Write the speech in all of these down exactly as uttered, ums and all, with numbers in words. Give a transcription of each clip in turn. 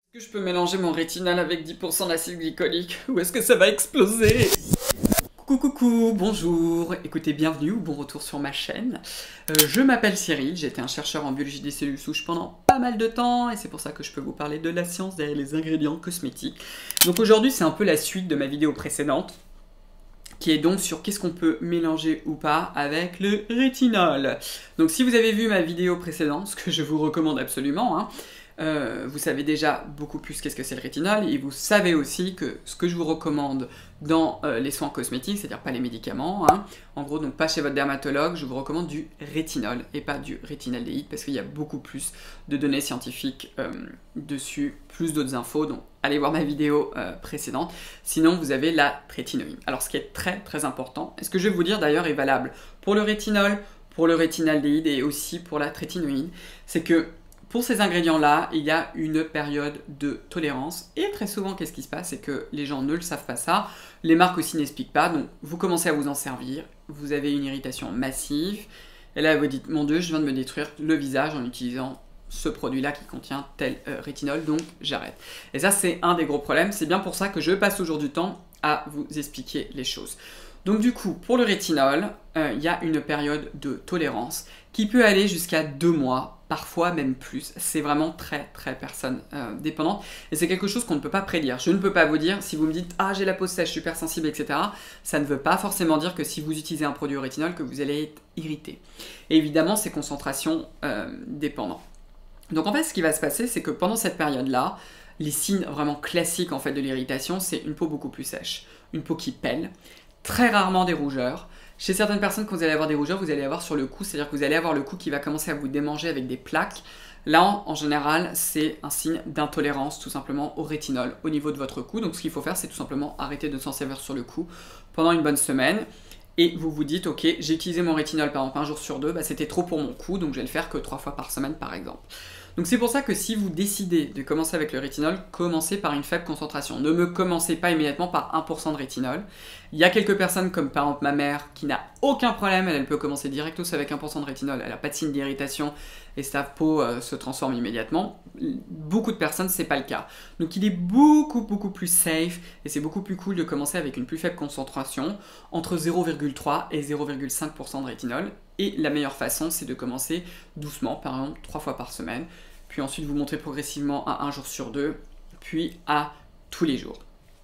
Est-ce que je peux mélanger mon rétinol avec dix pour cent d'acide glycolique ou est-ce que ça va exploser? Coucou coucou, bonjour, écoutez, bienvenue ou bon retour sur ma chaîne. Euh, je m'appelle Cyril, j'étais un chercheur en biologie des cellules souches pendant pas mal de temps et c'est pour ça que je peux vous parler de la science derrière les ingrédients cosmétiques. Donc aujourd'hui c'est un peu la suite de ma vidéo précédente, qui est donc sur qu'est-ce qu'on peut mélanger ou pas avec le rétinol. Donc si vous avez vu ma vidéo précédente, ce que je vous recommande absolument, hein, euh, vous savez déjà beaucoup plus qu'est-ce que c'est le rétinol, et vous savez aussi que ce que je vous recommande dans euh, les soins cosmétiques, c'est-à-dire pas les médicaments, hein, en gros donc pas chez votre dermatologue, je vous recommande du rétinol et pas du rétinaldéhyde parce qu'il y a beaucoup plus de données scientifiques euh, dessus, plus d'autres infos, donc allez voir ma vidéo euh, précédente. Sinon vous avez la trétinoïne. Alors ce qui est très très important, et ce que je vais vous dire d'ailleurs est valable pour le rétinol, pour le rétinaldéhyde et aussi pour la trétinoïne, c'est que pour ces ingrédients-là, il y a une période de tolérance et très souvent, qu'est-ce qui se passe? C'est que les gens ne le savent pas ça, les marques aussi n'expliquent pas, donc vous commencez à vous en servir, vous avez une irritation massive, et là vous dites, mon Dieu, je viens de me détruire le visage en utilisant ce produit-là qui contient tel euh, rétinol, donc j'arrête. Et ça, c'est un des gros problèmes, c'est bien pour ça que je passe toujours du temps à vous expliquer les choses. Donc du coup, pour le rétinol, euh, il y a une période de tolérance qui peut aller jusqu'à deux mois, parfois même plus. C'est vraiment très très personne euh, dépendante et c'est quelque chose qu'on ne peut pas prédire. Je ne peux pas vous dire, si vous me dites « Ah, j'ai la peau sèche, super sensible, et cetera » ça ne veut pas forcément dire que si vous utilisez un produit au rétinol, que vous allez être irrité. Et évidemment, c'est concentration euh, dépendant. Donc en fait, ce qui va se passer, c'est que pendant cette période-là, les signes vraiment classiques en fait, de l'irritation, c'est une peau beaucoup plus sèche, une peau qui pèle, très rarement des rougeurs. Chez certaines personnes, quand vous allez avoir des rougeurs, vous allez avoir sur le cou, c'est-à-dire que vous allez avoir le cou qui va commencer à vous démanger avec des plaques. Là, en général, c'est un signe d'intolérance tout simplement au rétinol au niveau de votre cou. Donc ce qu'il faut faire, c'est tout simplement arrêter de s'en servir sur le cou pendant une bonne semaine. Et vous vous dites, ok, j'ai utilisé mon rétinol par exemple un jour sur deux, bah, c'était trop pour mon cou, donc je vais le faire que trois fois par semaine par exemple. Donc c'est pour ça que si vous décidez de commencer avec le rétinol, commencez par une faible concentration. Ne me commencez pas immédiatement par un pour cent de rétinol. Il y a quelques personnes comme par exemple ma mère qui n'a aucun problème, elle, elle peut commencer directos avec un pour cent de rétinol, elle n'a pas de signe d'irritation et sa peau euh, se transforme immédiatement. Beaucoup de personnes, c'est pas le cas. Donc il est beaucoup beaucoup plus safe et c'est beaucoup plus cool de commencer avec une plus faible concentration, entre zéro virgule trois et zéro virgule cinq pour cent de rétinol. Et la meilleure façon, c'est de commencer doucement, par exemple trois fois par semaine, puis ensuite vous montrer progressivement à un jour sur deux, puis à tous les jours.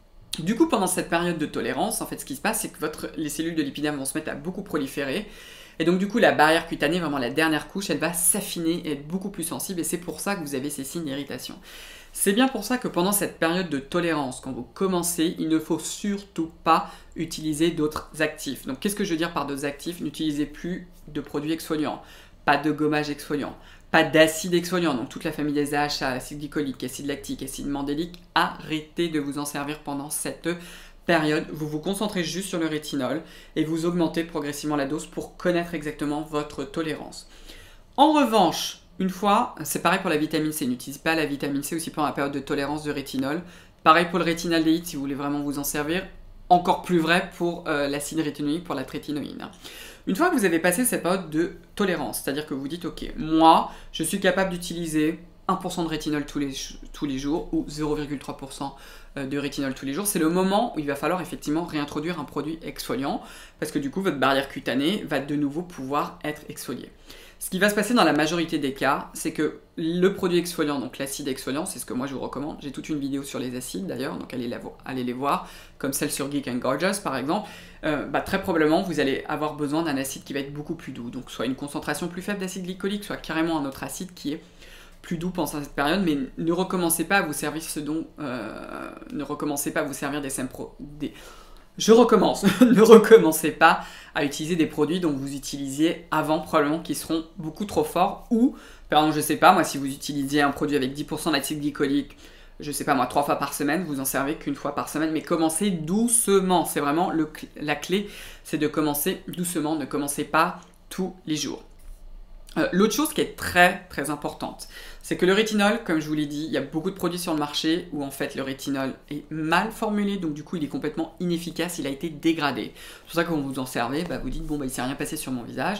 Du coup, pendant cette période de tolérance, en fait, ce qui se passe, c'est que votre, les cellules de l'épiderme vont se mettre à beaucoup proliférer, et donc du coup, la barrière cutanée, vraiment la dernière couche, elle va s'affiner et être beaucoup plus sensible, et c'est pour ça que vous avez ces signes d'irritation. C'est bien pour ça que pendant cette période de tolérance, quand vous commencez, il ne faut surtout pas utiliser d'autres actifs. Donc qu'est-ce que je veux dire par d'autres actifs? N'utilisez plus de produits exfoliants, pas de gommage exfoliant, pas d'acide exfoliant, donc toute la famille des A H A, acide glycolique, acide lactique, acide mandélique, arrêtez de vous en servir pendant cette période. Vous vous concentrez juste sur le rétinol et vous augmentez progressivement la dose pour connaître exactement votre tolérance. En revanche, une fois, c'est pareil pour la vitamine C, n'utilisez pas la vitamine C aussi pendant la période de tolérance de rétinol. Pareil pour le rétinaldéhyde si vous voulez vraiment vous en servir. Encore plus vrai pour euh, l'acide rétinoïque, pour la trétinoïne. Une fois que vous avez passé cette période de tolérance, c'est-à-dire que vous dites, ok, moi, je suis capable d'utiliser un pour cent de rétinol tous les, tous les jours ou zéro virgule trois pour cent de rétinol tous les jours, c'est le moment où il va falloir effectivement réintroduire un produit exfoliant parce que du coup, votre barrière cutanée va de nouveau pouvoir être exfoliée. Ce qui va se passer dans la majorité des cas, c'est que le produit exfoliant, donc l'acide exfoliant, c'est ce que moi je vous recommande. J'ai toute une vidéo sur les acides d'ailleurs, donc allez, la allez les voir, comme celle sur Geek and Gorgeous par exemple. Euh, bah, très probablement, vous allez avoir besoin d'un acide qui va être beaucoup plus doux. Donc soit une concentration plus faible d'acide glycolique, soit carrément un autre acide qui est plus doux pendant cette période, mais ne recommencez pas à vous servir ce dont... Euh, ne recommencez pas à vous servir des Sempro... Des... Je recommence, ne recommencez pas à utiliser des produits dont vous utilisiez avant, probablement qui seront beaucoup trop forts, ou, par exemple, je sais pas, moi, si vous utilisiez un produit avec dix pour cent d'acide glycolique, je sais pas moi, trois fois par semaine, vous en servez qu'une fois par semaine, mais commencez doucement, c'est vraiment le, la clé, c'est de commencer doucement, ne commencez pas tous les jours. Euh, L'autre chose qui est très très importante, c'est que le rétinol, comme je vous l'ai dit, il y a beaucoup de produits sur le marché où en fait le rétinol est mal formulé, donc du coup il est complètement inefficace, il a été dégradé. C'est pour ça que quand vous vous en servez, bah, vous dites bon bah il s'est rien passé sur mon visage,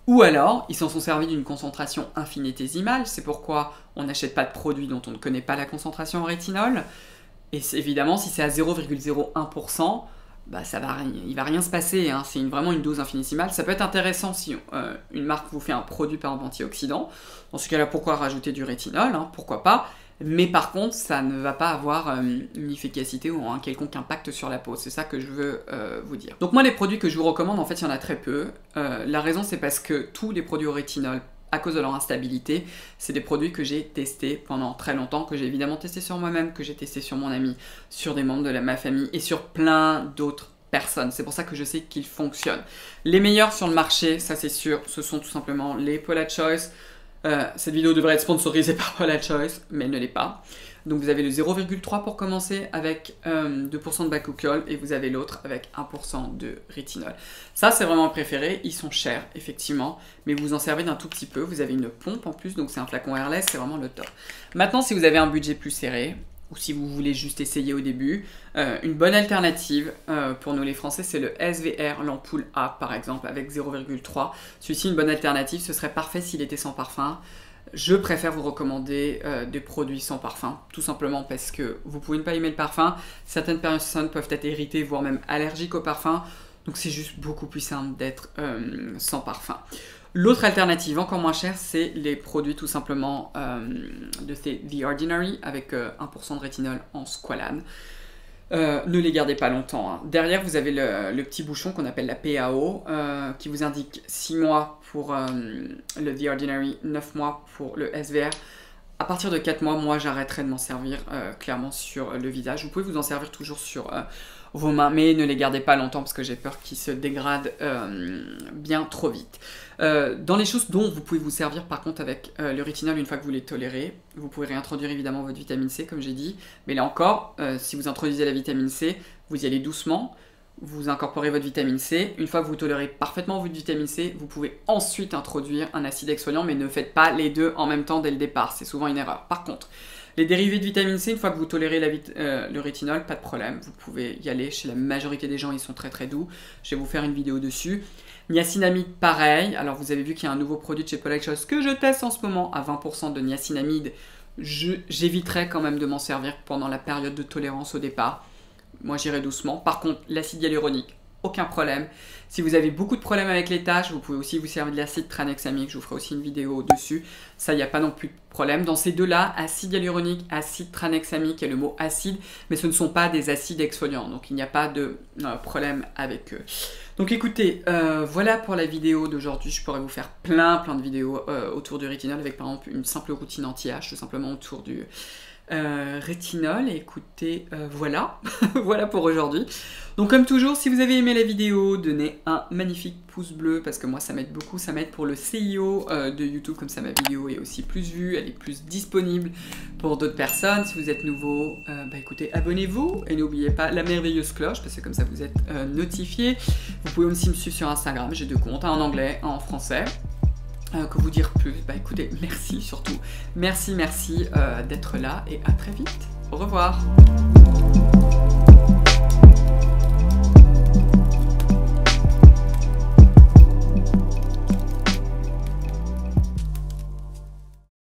Ou alors, ils s'en sont servis d'une concentration infinitésimale, c'est pourquoi on n'achète pas de produits dont on ne connaît pas la concentration en rétinol. Et évidemment, si c'est à zéro virgule zéro un pour cent, bah ça va, il va rien se passer, hein. C'est une, vraiment une dose infinitésimale. Ça peut être intéressant si euh, une marque vous fait un produit par exemple antioxydant. Dans ce cas-là, pourquoi rajouter du rétinol, hein, pourquoi pas. Mais par contre, ça ne va pas avoir euh, une efficacité ou un quelconque impact sur la peau. C'est ça que je veux euh, vous dire. Donc moi, les produits que je vous recommande, en fait, il y en a très peu. Euh, la raison, c'est parce que tous les produits au rétinol, à cause de leur instabilité, c'est des produits que j'ai testés pendant très longtemps, que j'ai évidemment testé sur moi-même, que j'ai testé sur mon ami, sur des membres de la, ma famille et sur plein d'autres personnes. C'est pour ça que je sais qu'ils fonctionnent. Les meilleurs sur le marché, ça c'est sûr, ce sont tout simplement les Paula Choice. Euh, cette vidéo devrait être sponsorisée par Paula Choice, mais elle ne l'est pas. Donc vous avez le zéro virgule trois pour commencer avec euh, deux pour cent de bakuchiol et vous avez l'autre avec un pour cent de rétinol. Ça c'est vraiment préféré, ils sont chers effectivement, mais vous en servez d'un tout petit peu. Vous avez une pompe en plus, donc c'est un flacon airless, c'est vraiment le top. Maintenant si vous avez un budget plus serré, ou si vous voulez juste essayer au début, euh, une bonne alternative euh, pour nous les Français, c'est le S V R, l'ampoule A par exemple, avec zéro virgule trois. Celui-ci, une bonne alternative, ce serait parfait s'il était sans parfum. Je préfère vous recommander euh, des produits sans parfum, tout simplement parce que vous pouvez ne pas aimer le parfum. Certaines personnes peuvent être irritées, voire même allergiques au parfum. Donc c'est juste beaucoup plus simple d'être euh, sans parfum. L'autre alternative, encore moins chère, c'est les produits tout simplement euh, de The Ordinary avec euh, un pour cent de rétinol en squalane. Euh, ne les gardez pas longtemps, hein. Derrière, vous avez le, le petit bouchon qu'on appelle la P A O euh, qui vous indique six mois pour euh, le The Ordinary, neuf mois pour le S V R. À partir de quatre mois, moi, j'arrêterai de m'en servir euh, clairement sur le visage. Vous pouvez vous en servir toujours sur euh, vos mains, mais ne les gardez pas longtemps parce que j'ai peur qu'ils se dégradent euh, bien trop vite. Euh, dans les choses dont vous pouvez vous servir par contre avec euh, le rétinol une fois que vous les tolérez, vous pouvez réintroduire évidemment votre vitamine C comme j'ai dit, mais là encore, euh, si vous introduisez la vitamine C, vous y allez doucement, vous incorporez votre vitamine C, une fois que vous tolérez parfaitement votre vitamine C, vous pouvez ensuite introduire un acide exfoliant, mais ne faites pas les deux en même temps dès le départ, c'est souvent une erreur. Par contre, les dérivés de vitamine C, une fois que vous tolérez la euh, le rétinol, pas de problème, vous pouvez y aller. Chez la majorité des gens, ils sont très très doux. Je vais vous faire une vidéo dessus. Niacinamide, pareil. Alors vous avez vu qu'il y a un nouveau produit de chez Paula Choice que je teste en ce moment à vingt pour cent de niacinamide. J'éviterai quand même de m'en servir pendant la période de tolérance au départ. Moi, j'irai doucement. Par contre, l'acide hyaluronique, aucun problème. Si vous avez beaucoup de problèmes avec les taches, vous pouvez aussi vous servir de l'acide tranexamique. Je vous ferai aussi une vidéo dessus. Ça, il n'y a pas non plus de problème. Dans ces deux-là, acide hyaluronique, acide tranexamique, il y a le mot acide, mais ce ne sont pas des acides exfoliants. Donc, il n'y a pas de euh, problème avec eux. Donc, écoutez, euh, voilà pour la vidéo d'aujourd'hui. Je pourrais vous faire plein, plein de vidéos euh, autour du rétinol avec, par exemple, une simple routine anti-âge, tout simplement autour du... Euh, rétinol. Et écoutez, euh, voilà, voilà pour aujourd'hui. Donc comme toujours, si vous avez aimé la vidéo, donnez un magnifique pouce bleu parce que moi ça m'aide beaucoup, ça m'aide pour le S E O euh, de YouTube, comme ça ma vidéo est aussi plus vue, elle est plus disponible pour d'autres personnes. Si vous êtes nouveau, euh, bah écoutez, abonnez-vous et n'oubliez pas la merveilleuse cloche parce que comme ça vous êtes euh, notifié. Vous pouvez aussi me suivre sur Instagram, j'ai deux comptes, un en anglais, un en français. Euh, que vous dire plus? Bah écoutez, merci surtout. Merci, merci euh, d'être là et à très vite. Au revoir.